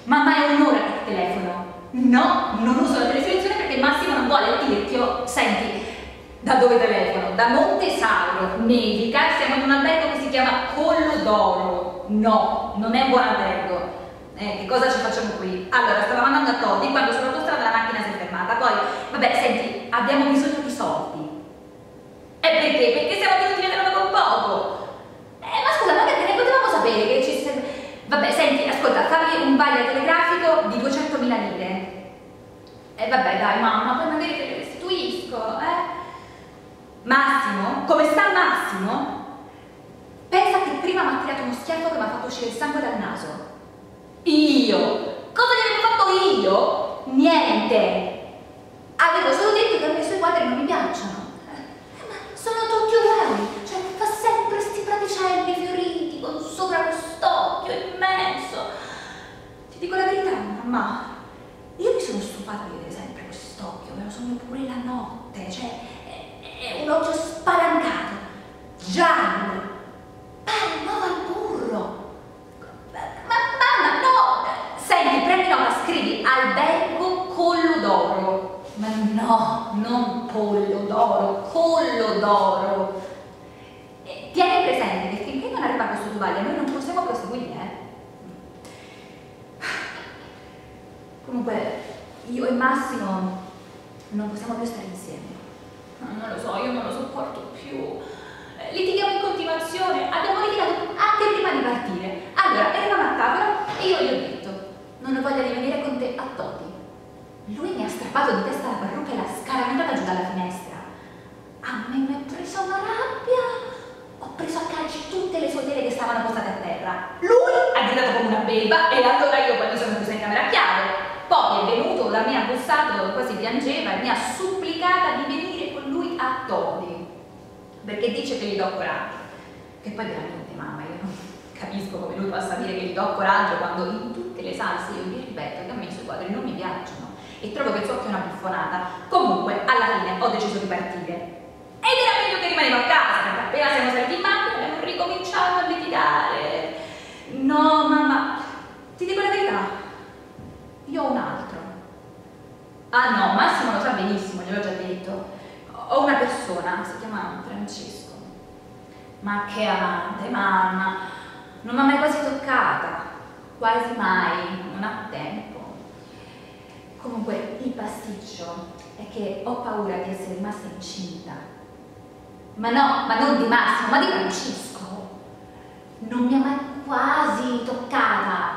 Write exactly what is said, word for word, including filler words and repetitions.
Mamma è un'ora che telefono. No, non uso la televisione perché Massimo non vuole il tirchio. Senti, da dove telefono? Da Montesauro, nevica, siamo in un albergo che si chiama Collo d'Oro. No, non è un buon albergo. Eh, che cosa ci facciamo qui? Allora, stavamo andando a Todi quando sull'autostrada la macchina si è fermata. Poi, vabbè, senti, abbiamo bisogno di soldi. E perché? Perché siamo venuti a vedere dopo un poco. Eh, ma scusa, ma perché ne potevamo sapere che ci serve? Vabbè, senti, ascolta, fammi un vaglio telegrafico di duecentomila lire. E eh, vabbè, dai, mamma, poi magari te le restituisco, eh? Massimo? Come sta Massimo? Pensa che prima mi ha tirato uno schiaffo che mi ha fatto uscire il sangue dal naso. Io? Cosa gli avevo fatto io? Niente. Avevo solo detto che a me i suoi quadri non mi piacciono. Eh, ma sono tutti uguali. Cioè, fa sempre sti praticelli fioriti con sopra quest'occhio immenso. Ti dico la verità, mamma. Io mi sono stufata di vedere sempre quest'occhio. Me lo sogno pure la notte. Cioè, è, è un occhio spalancato. Giallo. Pare uova al burro. Ma mamma, no! Senti, prendi nota, scrivi albergo Collo d'Oro. Ma no, non pollo d'oro, Collo d'Oro. E tieni presente che finché non arriva questo tubaglio noi non possiamo proseguire. Eh? Comunque, io e Massimo non possiamo più stare insieme. Non lo so, io non lo sopporto più. Litighiamo in continuazione, abbiamo litigato anche prima di partire. Allora, eravamo a tavola e io gli ho detto: non ho voglia di venire con te a Todi. Lui mi ha strappato di testa la parrucca e l'ha scaraventata giù dalla finestra. A me mi è presa una rabbia. Ho preso a calci tutte le sue tele che stavano posate a terra. Lui ha gridato come una belva e allora io poi mi sono chiusa in camera a chiave. Poi è venuto da me, ha bussato, quasi piangeva e mi ha supplicata di venire con lui a Todi. Perché dice che gli do coraggio. Che poi veramente, mamma, io non capisco come lui possa dire che gli do coraggio quando in tutte le salse io vi ripeto che a me i suoi quadri non mi piacciono e trovo che il suo occhio è una buffonata. Comunque, alla fine ho deciso di partire. Ed era meglio che rimanevo a casa, perché appena siamo saliti in macchina abbiamo ricominciato a litigare. No, mamma, ti dico la verità, io ho un altro. Ah no, Massimo lo sa benissimo, gliel'ho già detto. Ho una persona, si chiama Francesco. Ma che amante, mamma, non mi ha mai quasi toccata, quasi mai, non ha tempo. Comunque il pasticcio è che ho paura di essere rimasta incinta. Ma no, ma non di Massimo, ma di Francesco. Non mi ha mai quasi toccata